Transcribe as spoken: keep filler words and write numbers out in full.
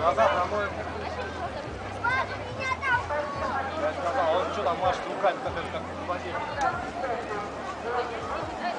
Глаза промоем. Я сказал, он что там машет руками, как в воде.